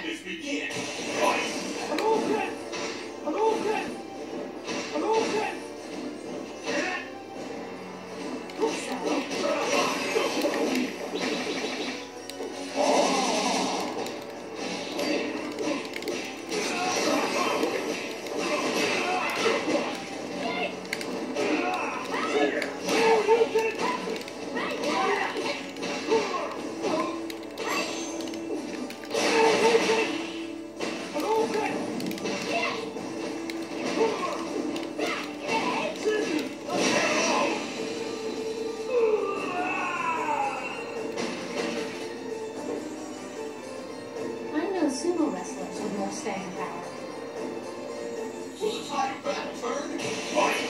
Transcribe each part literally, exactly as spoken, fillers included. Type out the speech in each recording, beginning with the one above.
madness begin. Fight! Hadouken! Hadouken! Hadouken! Sumo wrestlers with more staying power. Will the tide of battle turn? Fight!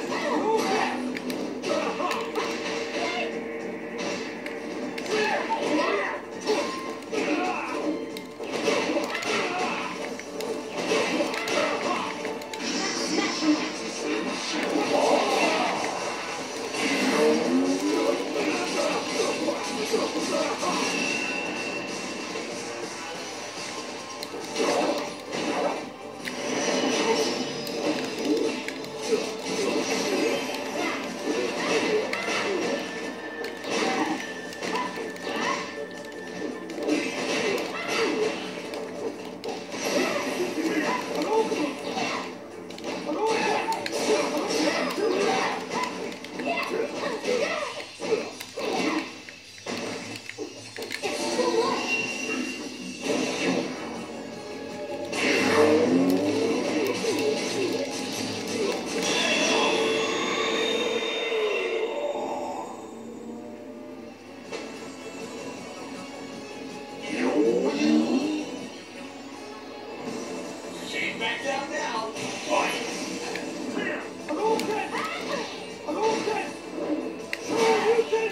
Back down now. Fight! Hadouken! Hadouken! Shoryuken!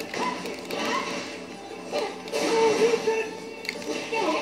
Shoryuken!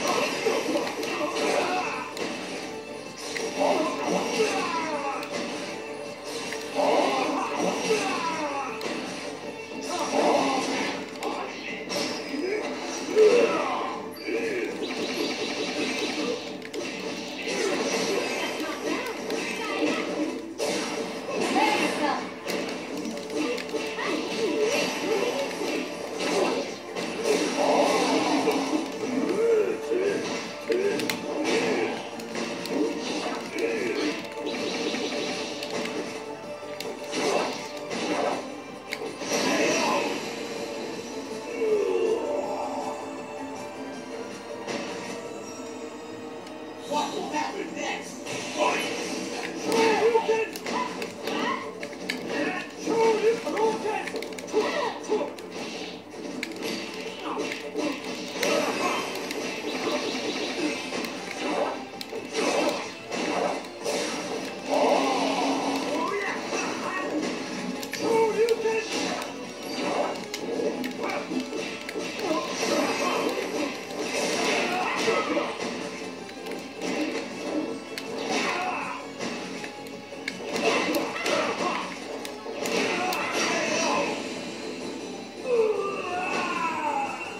What will happen next? Fight! Shoryuken! Shoryuken! Hadouken!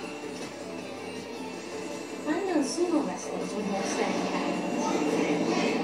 Sumo wrestlers with more staying power.